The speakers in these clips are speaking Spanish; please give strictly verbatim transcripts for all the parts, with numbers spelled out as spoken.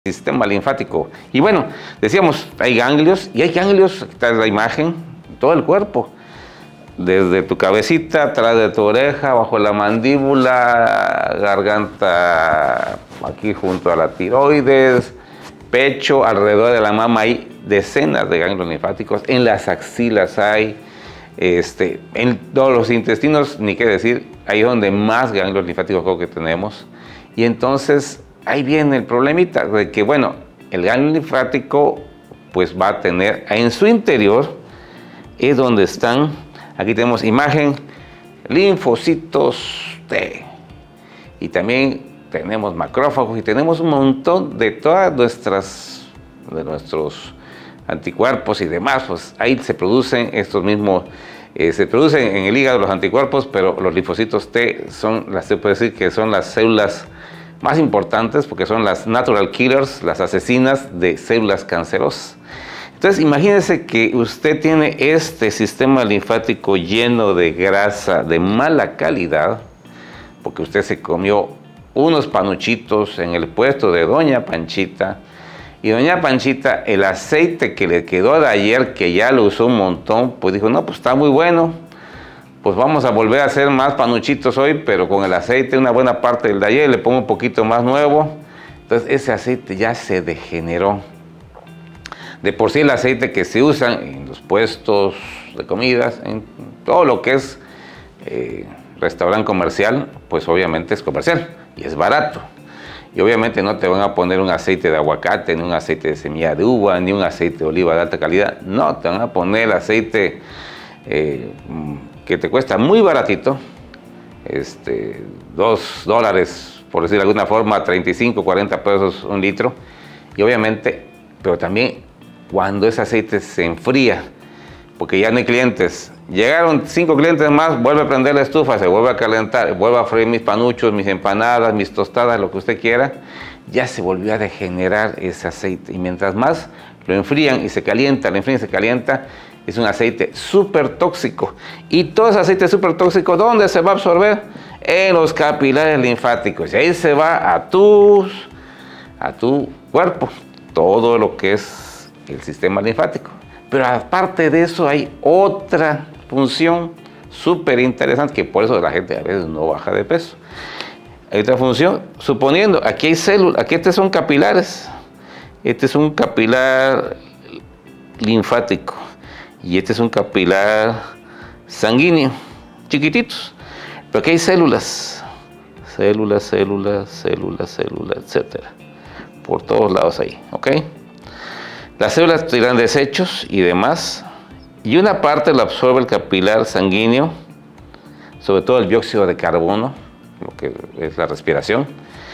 sistema linfático. Y bueno, decíamos, hay ganglios, y hay ganglios, esta es la imagen, todo el cuerpo, desde tu cabecita, atrás de tu oreja, bajo la mandíbula, garganta, aquí junto a la tiroides, pecho, alrededor de la mama hay decenas de ganglios linfáticos, en las axilas hay, este, en todos los intestinos, ni qué decir, ahí es donde más ganglios linfáticos creo que tenemos. Y entonces ahí viene el problemita de que, bueno, el ganglio linfático pues va a tener en su interior, es donde están, aquí tenemos imagen, linfocitos T, y también tenemos macrófagos y tenemos un montón de todas nuestras, de nuestros anticuerpos y demás, pues ahí se producen estos mismos, eh, se producen en el hígado los anticuerpos, pero los linfocitos T son, las, se puede decir que son las células más importantes porque son las natural killers, las asesinas de células cancerosas. Entonces imagínese que usted tiene este sistema linfático lleno de grasa de mala calidad, porque usted se comió unos panuchitos en el puesto de Doña Panchita, y Doña Panchita, el aceite que le quedó de ayer, que ya lo usó un montón, pues dijo, no, pues está muy bueno, pues vamos a volver a hacer más panuchitos hoy, pero con el aceite, una buena parte del de ayer, le pongo un poquito más nuevo. Entonces ese aceite ya se degeneró. De por sí el aceite que se usa en los puestos de comidas, en todo lo que es eh, restaurante comercial, pues obviamente es comercial y es barato. Y obviamente no te van a poner un aceite de aguacate, ni un aceite de semilla de uva, ni un aceite de oliva de alta calidad. No, te van a poner el aceite eh, que te cuesta muy baratito, este, dos dólares, por decir de alguna forma, treinta y cinco, cuarenta pesos un litro. Y obviamente, pero también cuando ese aceite se enfría, porque ya no hay clientes, llegaron cinco clientes más, vuelve a prender la estufa, se vuelve a calentar, vuelve a freír mis panuchos, mis empanadas, mis tostadas, lo que usted quiera, ya se volvió a degenerar ese aceite. Y mientras más lo enfrían y se calienta, lo enfrían y se calienta, es un aceite súper tóxico. Y todo ese aceite súper tóxico, ¿dónde se va a absorber? En los capilares linfáticos. Y ahí se va a, tus, a tu cuerpo, todo lo que es el sistema linfático. Pero aparte de eso hay otra función súper interesante, que por eso la gente a veces no baja de peso. Hay otra función, suponiendo, aquí hay células, aquí estos son capilares. Este es un capilar linfático. Y este es un capilar sanguíneo, chiquititos. Pero aquí hay células, células, células, células, células, etcétera. Por todos lados ahí, ¿ok? Las células tiran desechos y demás. Y una parte la absorbe el capilar sanguíneo, sobre todo el dióxido de carbono, lo que es la respiración.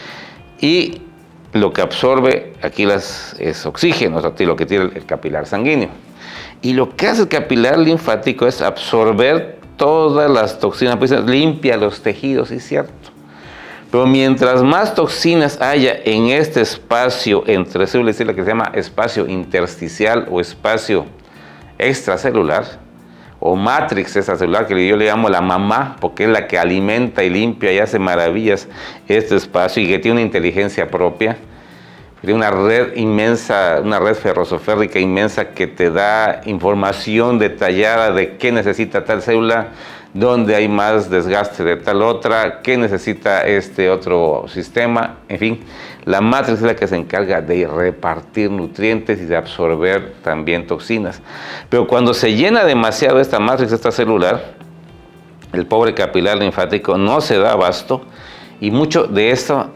Y lo que absorbe aquí las, es oxígeno, o sea, lo que tiene el capilar sanguíneo. Y lo que hace el capilar linfático es absorber todas las toxinas, pues limpia los tejidos, es cierto. Pero mientras más toxinas haya en este espacio entre células y lo que se llama espacio intersticial o espacio extracelular, o matrix extracelular, que yo le llamo la mamá, porque es la que alimenta y limpia y hace maravillas este espacio y que tiene una inteligencia propia. Tiene una red inmensa, una red ferrosoférrica inmensa que te da información detallada de qué necesita tal célula, dónde hay más desgaste de tal otra, qué necesita este otro sistema. En fin, la matriz es la que se encarga de repartir nutrientes y de absorber también toxinas. Pero cuando se llena demasiado esta matriz, esta celular, el pobre capilar linfático no se da abasto y mucho de esto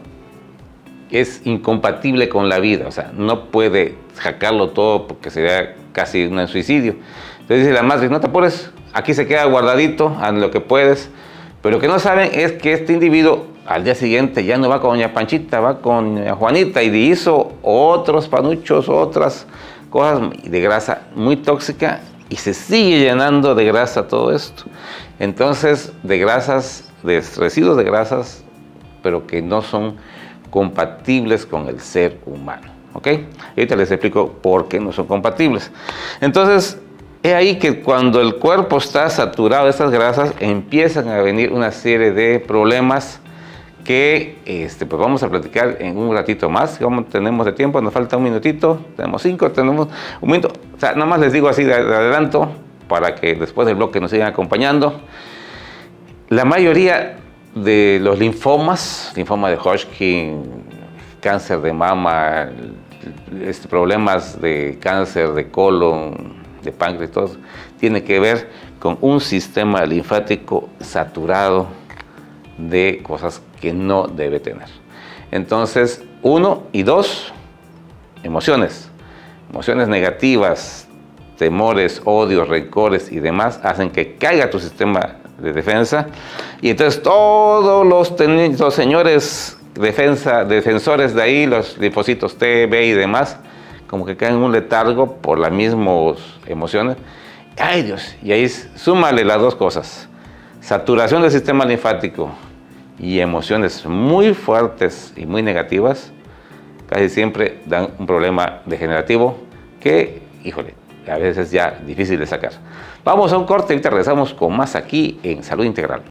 es incompatible con la vida, o sea, no puede sacarlo todo porque sería casi un suicidio. Entonces dice la matriz, no te apures, aquí se queda guardadito, haz lo que puedes. Pero lo que no saben es que este individuo al día siguiente ya no va con Doña Panchita, va con Doña Juanita y hizo otros panuchos, otras cosas de grasa muy tóxica y se sigue llenando de grasa todo esto. Entonces, de grasas, de residuos de grasas, pero que no son compatibles con el ser humano, ¿ok? Y ahorita les explico por qué no son compatibles. Entonces, es ahí que cuando el cuerpo está saturado de estas grasas, empiezan a venir una serie de problemas que este, pues vamos a platicar en un ratito más. Como tenemos de tiempo, nos falta un minutito, tenemos cinco, tenemos un minuto. O sea, nada más les digo así de, de adelanto para que después del bloque nos sigan acompañando. La mayoría de los linfomas, linfoma de Hodgkin, cáncer de mama, este, problemas de cáncer de colon, de páncreas, todo, tiene que ver con un sistema linfático saturado de cosas que no debe tener. Entonces, uno y dos, emociones. Emociones negativas, temores, odios, rencores y demás hacen que caiga tu sistema de defensa, y entonces todos los, los señores defensa, defensores de ahí, los linfocitos T, B y demás, como que caen en un letargo por las mismas emociones. ¡Ay, Dios! Y ahí súmale las dos cosas: saturación del sistema linfático y emociones muy fuertes y muy negativas, casi siempre dan un problema degenerativo que, híjole, a veces ya difícil de sacar. Vamos a un corte y ahorita regresamos con más aquí en Salud Integral.